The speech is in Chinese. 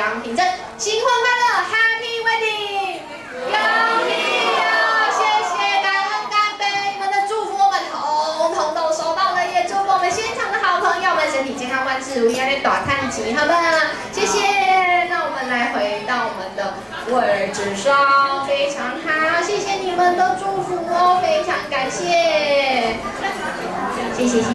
张庭正，新婚快乐 ，Happy Wedding！ 有你有，谢谢，感恩干杯！你们的祝福我们统统都收到了，也祝福我们现场的好朋友们身体健康，万事如意，还得短看几，好不好？谢谢。那我们来回到我们的位置上，非常好，谢谢你们的祝福哦，非常感谢，谢谢。